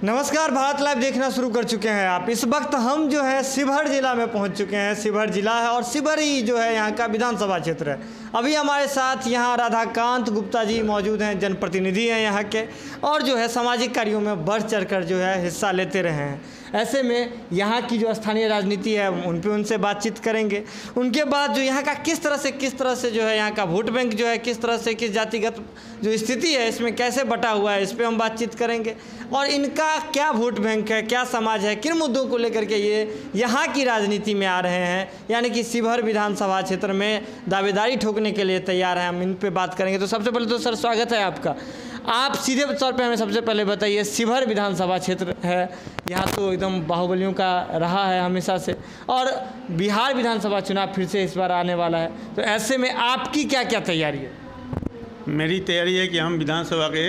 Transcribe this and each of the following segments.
नमस्कार, भारत लाइव देखना शुरू कर चुके हैं आप। इस वक्त हम जो है शिवहर जिला में पहुंच चुके हैं। शिवहर जिला है और शिवहर ही जो है यहाँ का विधानसभा क्षेत्र है। अभी हमारे साथ यहाँ राधाकांत गुप्ता जी मौजूद हैं, जनप्रतिनिधि हैं यहाँ के, और जो है सामाजिक कार्यों में बढ़ चढ़कर जो है हिस्सा लेते रहे हैं। ऐसे में यहाँ की जो स्थानीय राजनीति है उनसे बातचीत करेंगे। उनके बाद जो यहाँ का किस तरह से जो है यहाँ का वोट बैंक जो है किस तरह से, किस जातिगत जो स्थिति है इसमें कैसे बटा हुआ है, इस पर हम बातचीत करेंगे। और इनका क्या वोट बैंक है, क्या समाज है, किन मुद्दों को लेकर के ये यहाँ की राजनीति में आ रहे हैं, यानी कि शिवहर विधानसभा क्षेत्र में दावेदारी ठोकने के लिए तैयार हैं, हम इन पे बात करेंगे। तो सबसे पहले तो सर स्वागत है आपका। आप सीधे तौर पे हमें सबसे पहले बताइए, शिवहर विधानसभा क्षेत्र है, यहाँ तो एकदम बाहुबलियों का रहा है हमेशा से, और बिहार विधानसभा चुनाव फिर से इस बार आने वाला है, तो ऐसे में आपकी क्या क्या तैयारी है? मेरी तैयारी है कि हम विधानसभा के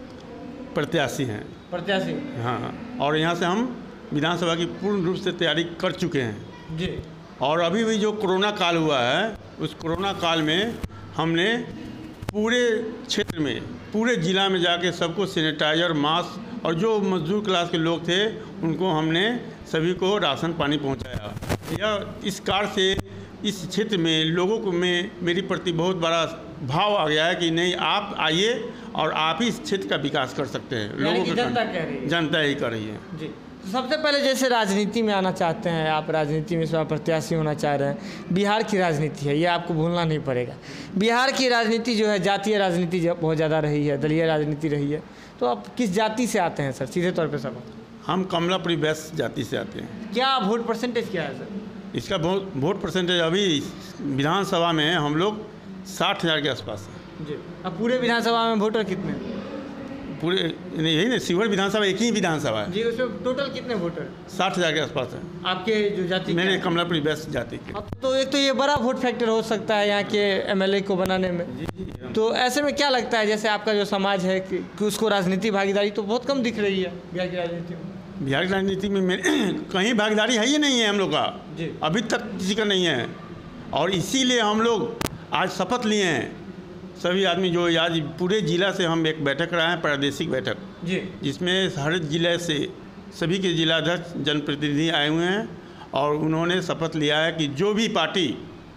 प्रत्याशी हैं। प्रत्याशी? हाँ, और यहाँ से हम विधानसभा की पूर्ण रूप से तैयारी कर चुके हैं जी। और अभी भी जो कोरोना काल हुआ है, उस कोरोना काल में हमने पूरे क्षेत्र में, पूरे ज़िला में जाके सबको सैनिटाइजर, मास्क, और जो मजदूर क्लास के लोग थे उनको हमने सभी को राशन पानी पहुंचाया। यह इस कार्य से इस क्षेत्र में लोगों को मेरी प्रति बहुत बड़ा भाव आ गया है कि नहीं, आप आइए और आप ही इस क्षेत्र का विकास कर सकते हैं। लोगों को जनता कह रही है, जनता ही कर रही है जी। तो सबसे पहले जैसे राजनीति में आना चाहते हैं आप, राजनीति में इस बार प्रत्याशी होना चाह रहे हैं, बिहार की राजनीति है, ये आपको भूलना नहीं पड़ेगा। बिहार की राजनीति जो है जातीय राजनीति बहुत ज़्यादा रही है, दलीय राजनीति रही है। तो आप किस जाति से आते हैं सर, सीधे तौर पर सब? हम कमलापुरी वैश्य जाति से आते हैं। क्या वोट परसेंटेज क्या है सर? इसका वोट परसेंटेज अभी विधानसभा में हम लोग 60,000 के आसपास है जी। अब पूरे विधानसभा में वोटर कितने? पूरे यही ना, शिवहर विधानसभा एक ही विधानसभा है जी। उसमें टोटल कितने वोटर? 60,000 के आसपास है। आपके जो जाति? मेरे कमलापुरी वैश्य जाति के। अब तो एक तो ये बड़ा वोट फैक्टर हो सकता है यहाँ के एमएलए को बनाने में। तो ऐसे में क्या लगता है, जैसे आपका जो समाज है कि उसको राजनीति भागीदारी तो बहुत कम दिख रही है बिहार की राजनीति में? बिहार की राजनीति में कहीं भागीदारी है ही नहीं है हम लोग का जी। अभी तक किसी का नहीं है, और इसीलिए हम लोग आज शपथ लिए हैं सभी आदमी। जो आज पूरे जिला से हम एक बैठक कराए हैं, प्रादेशिक बैठक जी, जिसमें हर जिले से सभी के जिलाध्यक्ष, जनप्रतिनिधि आए हुए हैं, और उन्होंने शपथ लिया है कि जो भी पार्टी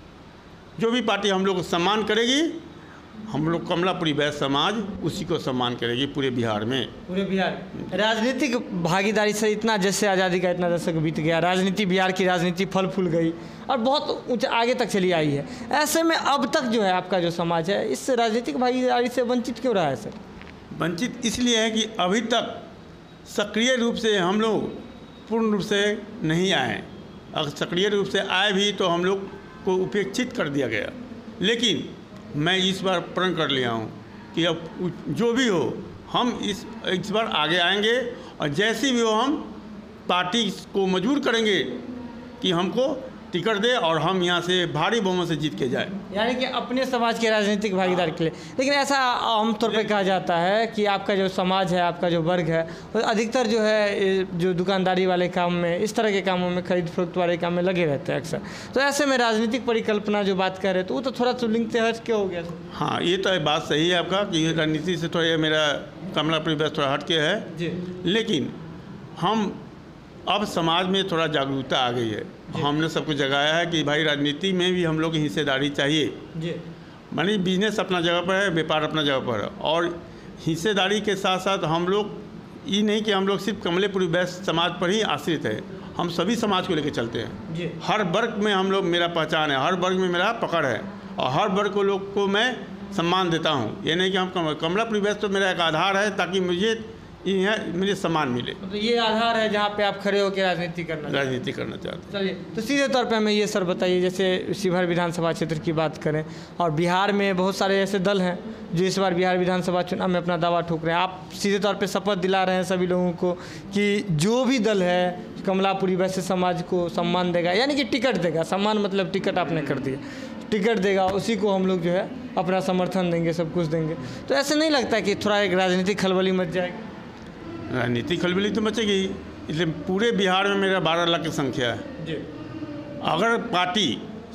हम लोग को सम्मान करेगी, हम लोग कमलापुरी वैश्य समाज उसी को सम्मान करेगी पूरे बिहार में। पूरे बिहार राजनीतिक भागीदारी से इतना, जैसे आज़ादी का इतना दशक बीत गया, राजनीति, बिहार की राजनीति फल फूल गई और बहुत ऊंचा आगे तक चली आई है। ऐसे में अब तक जो है आपका जो समाज है इस राजनीतिक भागीदारी से वंचित क्यों रहा है सर? वंचित इसलिए है कि अभी तक सक्रिय रूप से हम लोग पूर्ण रूप से नहीं आए। अगर सक्रिय रूप से आए भी तो हम लोग को उपेक्षित कर दिया गया। लेकिन मैं इस बार प्रण कर लिया हूँ कि अब जो भी हो, हम इस बार आगे आएंगे, और जैसी भी हो हम पार्टी को मजबूर करेंगे कि हमको टिकट दे और हम यहाँ से भारी बहुमत से जीत के जाए, यानी कि अपने समाज के राजनीतिक भागीदार के लिए। लेकिन ऐसा आमतौर पे कहा जाता है कि आपका जो समाज है, आपका जो वर्ग है, वो अधिकतर जो है जो दुकानदारी वाले काम में, इस तरह के कामों में, खरीद फरोख्त वाले काम में लगे रहते हैं अक्सर। तो ऐसे में राजनीतिक परिकल्पना जो बात कर रहे हैं तो वो तो थोड़ा लिंक से हट के हो गया। हाँ, ये तो बात सही है आपका कि राजनीति से थोड़ा मेरा कमलापुरी वैश्य थोड़ा हट के है जी। लेकिन हम अब समाज में थोड़ा जागरूकता आ गई है। हमने सबको जगाया है कि भाई राजनीति में भी हम लोग की हिस्सेदारी चाहिए जी। मानी बिजनेस अपना जगह पर है, व्यापार अपना जगह पर है, और हिस्सेदारी के साथ साथ हम लोग ये नहीं कि हम लोग सिर्फ कमलापुरी वैश्य समाज पर ही आश्रित है, हम सभी समाज को लेकर चलते हैं जी। हर वर्ग में हम लोग, मेरा पहचान है, हर वर्ग में मेरा पकड़ है, और हर वर्ग को लोग को मैं सम्मान देता हूँ। ये नहीं कि हम कमलापुरी वैश्य तो मेरा एक आधार है ताकि मुझे सम्मान मिले। तो ये आधार है जहाँ पे आप खड़े होकर राजनीति करना चाहते हैं। चलिए, तो सीधे तौर पे हमें ये सर बताइए, जैसे शिवहर विधानसभा क्षेत्र की बात करें, और बिहार में बहुत सारे ऐसे दल हैं जो इस बार बिहार विधानसभा चुनाव में अपना दावा ठोक रहे हैं। आप सीधे तौर पे शपथ दिला रहे हैं सभी लोगों को कि जो भी दल है कमलापुरी वैश्य समाज को सम्मान देगा, यानी कि टिकट देगा। सम्मान मतलब टिकट आपने कर दिया, टिकट देगा, उसी को हम लोग जो है अपना समर्थन देंगे, सब कुछ देंगे। तो ऐसे नहीं लगता कि थोड़ा एक राजनीतिक खलबली मच जाएगी? राजनीतिक खलबली तो मचेगी, इसलिए पूरे बिहार में मेरा 12 लाख की संख्या है जी। अगर पार्टी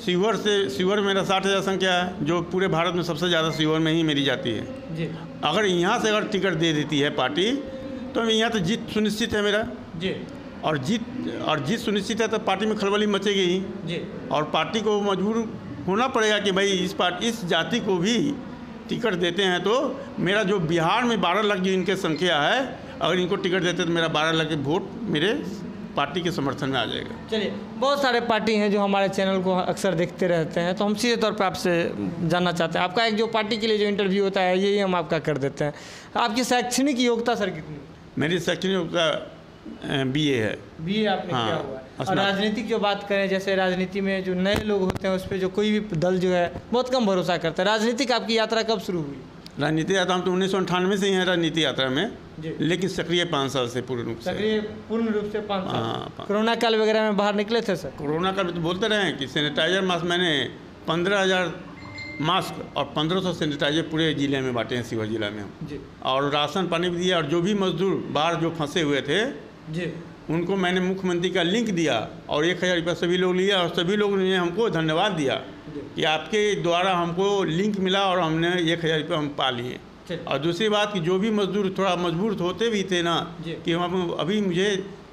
शिवहर में मेरा 60,000 संख्या है, जो पूरे भारत में सबसे ज़्यादा शिवहर में ही मेरी जाती है जी। अगर यहाँ से अगर टिकट दे देती है पार्टी तो यहाँ तो जीत सुनिश्चित है मेरा जी। और जीत सुनिश्चित है तो पार्टी में खलबली मचेगी ही जी। और पार्टी को मजबूर होना पड़ेगा कि भाई इस जाति को भी टिकट देते हैं तो मेरा जो बिहार में 12 लाख जो इनके संख्या है, अगर इनको टिकट देते तो मेरा 12 लाख वोट मेरे पार्टी के समर्थन में आ जाएगा। चलिए, बहुत सारे पार्टी हैं जो हमारे चैनल को अक्सर देखते रहते हैं, तो हम सीधे तौर पर आपसे जानना चाहते हैं, आपका एक जो पार्टी के लिए जो इंटरव्यू होता है यही हम आपका कर देते हैं। आपकी शैक्षणिक योग्यता सर कितनी? मेरी शैक्षणिक योग्यता BA है। BA आपने हाँ, किया हुआ है। और राजनीतिक जो बात करें, जैसे राजनीति में जो नए लोग होते हैं उस पर जो कोई भी दल जो है बहुत कम भरोसा करता है, राजनीतिक आपकी यात्रा कब शुरू हुई? राजनीतिक यात्रा हम तो 1998 से ही हैं राजनीतिक यात्रा में, लेकिन सक्रिय 5 साल से पूर्ण रूप से। सक्रिय पूर्ण रूप से 5 साल। हाँ, कोरोना काल वगैरह में बाहर निकले थे सर? कोरोना काल में तो बोलते रहे कि सैनिटाइजर मास्क मैंने 15,000 मास्क और 1500 सैनिटाइजर पूरे ज़िले में बांटे हैं, शिवहर जिला में जी। और राशन पानी भी दिया। और जो भी मजदूर बाहर जो फंसे हुए थे जी, उनको मैंने मुख्यमंत्री का लिंक दिया और 1000 रुपया सभी लोग लिया और सभी लोगों ने हमको धन्यवाद दिया कि आपके द्वारा हमको लिंक मिला और हमने 1000 रुपया हम पा लिए। और दूसरी बात कि जो भी मजदूर थोड़ा मजबूर होते भी थे ना कि हम अभी मुझे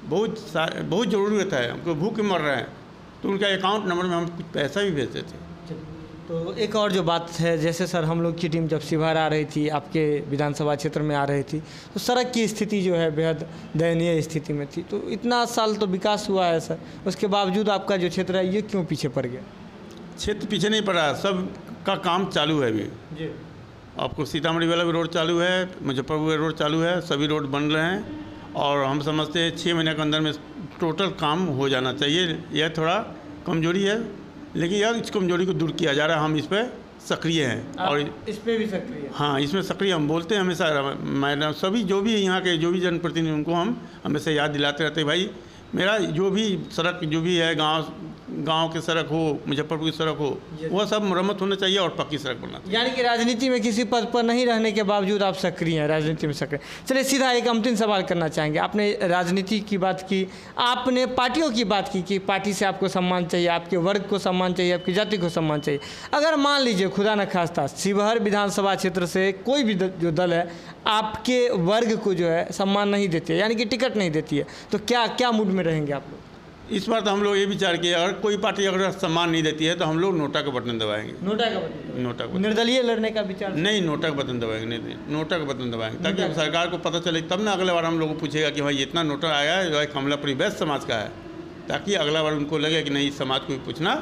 बहुत ज़रूरत है, हमको भूख मर रहे हैं, तो उनका अकाउंट नंबर में हम कुछ पैसा भी भेजते थे। तो एक और जो बात है, जैसे सर हम लोग की टीम जब शिवहर आ रही थी, आपके विधानसभा क्षेत्र में आ रही थी, तो सड़क की स्थिति जो है बेहद दयनीय स्थिति में थी। तो इतना साल तो विकास हुआ है सर, उसके बावजूद आपका जो क्षेत्र है ये क्यों पीछे पड़ गया? क्षेत्र पीछे नहीं पड़ा, सब का काम चालू है अभी जी। आपको सीतामढ़ी वाला भी रोड चालू है, मुजफ्फरपुर रोड चालू है, सभी रोड बन रहे हैं और हम समझते हैं 6 महीने के अंदर में टोटल काम हो जाना चाहिए। यह थोड़ा कमजोरी है, लेकिन यार इस कमजोरी को दूर किया जा रहा है। हम इस पर सक्रिय हैं और इस पे भी सक्रिय हैं। हाँ, इसमें सक्रिय हम बोलते हैं हमेशा। मैडम सभी जो भी यहाँ के जो भी जनप्रतिनिधि उनको हम हमेशा याद दिलाते रहते हैं, भाई मेरा जो भी सड़क जो भी है, गांव की सड़क हो, मुजफ्फरपुर की सड़क हो, वह सब मरम्मत होना चाहिए और पक्की सड़क बनना चाहिए। यानी कि राजनीति में किसी पद पर नहीं रहने के बावजूद आप सक्रिय हैं, राजनीति में सक्रिय। चलिए सीधा एक अंतिम सवाल करना चाहेंगे। आपने राजनीति की बात की, आपने पार्टियों की बात की कि पार्टी से आपको सम्मान चाहिए, आपके वर्ग को सम्मान चाहिए, आपकी जाति को सम्मान चाहिए। अगर मान लीजिए खुदा न खास्ता शिवहर विधानसभा क्षेत्र से कोई भी जो दल है आपके वर्ग को जो है सम्मान नहीं देती है, यानी कि टिकट नहीं देती है, तो क्या मूड में रहेंगे आप लोग? इस बार तो हम लोग ये विचार किए, अगर कोई पार्टी अगर सम्मान नहीं देती है तो हम लोग नोटा का बटन दबाएंगे। नोटा का बटन? नोटा का। निर्दलीय लड़ने का विचार नहीं, नोटा का बटन दबाएंगे। नहीं, नोटा का बटन दबाएंगे ताकि सरकार को पता चले, तब ना अगला बार हम लोग को पूछेगा कि भाई इतना नोटा आया है जो कमलापुरी वैश्य समाज का है, ताकि अगला बार उनको लगे कि नहीं, समाज को भी पूछना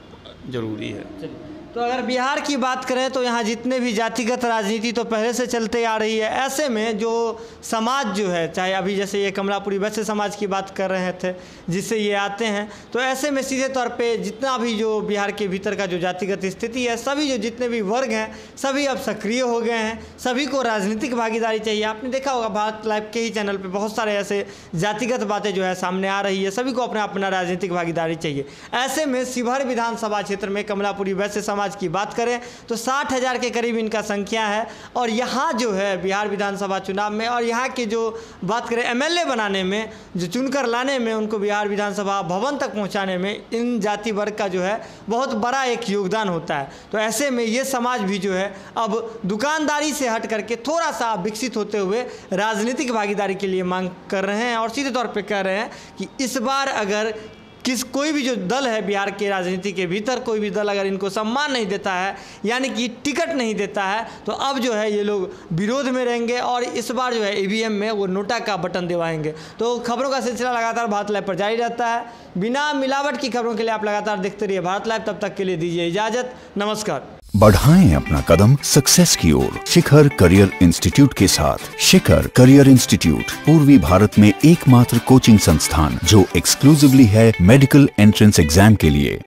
जरूरी है। तो अगर बिहार की बात करें तो यहाँ जितने भी जातिगत राजनीति तो पहले से चलते आ रही है, ऐसे में जो समाज जो है, चाहे अभी जैसे ये कमलापुरी वैश्य समाज की बात कर रहे थे जिससे ये आते हैं, तो ऐसे में सीधे तौर पे जितना भी जो बिहार के भीतर का जो जातिगत स्थिति है, सभी जो जितने भी वर्ग हैं सभी अब सक्रिय हो गए हैं, सभी को राजनीतिक भागीदारी चाहिए। आपने देखा होगा भारत लाइव के ही चैनल पर बहुत सारे ऐसे जातिगत बातें जो है सामने आ रही है, सभी को अपना राजनीतिक भागीदारी चाहिए। ऐसे में शिवहर विधानसभा क्षेत्र में कमलापुरी वैश्य समाज की बात करें तो 60,000 के करीब इनका संख्या है और यहाँ जो है बिहार विधानसभा चुनाव में और यहाँ की जो बात करें MLA बनाने में, जो चुनकर लाने में, उनको बिहार विधानसभा भवन तक पहुँचाने में इन जाति वर्ग का जो है बहुत बड़ा एक योगदान होता है। तो ऐसे में ये समाज भी जो है अब दुकानदारी से हट करके थोड़ा सा विकसित होते हुए राजनीतिक भागीदारी के लिए मांग कर रहे हैं और सीधे तौर पर कह रहे हैं कि इस बार अगर कोई भी जो दल है बिहार के राजनीति के भीतर, कोई भी दल अगर इनको सम्मान नहीं देता है, यानी कि टिकट नहीं देता है, तो अब जो है ये लोग विरोध में रहेंगे और इस बार जो है EVM में वो नोटा का बटन दबाएंगे। तो खबरों का सिलसिला लगातार भारत लाइव पर जारी रहता है। बिना मिलावट की खबरों के लिए आप लगातार देखते रहिए भारत लाइव। तब तक के लिए दीजिए इजाजत, नमस्कार। बढ़ाएं अपना कदम सक्सेस की ओर शिखर करियर इंस्टीट्यूट के साथ। शिखर करियर इंस्टीट्यूट पूर्वी भारत में एकमात्र कोचिंग संस्थान जो एक्सक्लूसिवली है मेडिकल एंट्रेंस एग्जाम के लिए।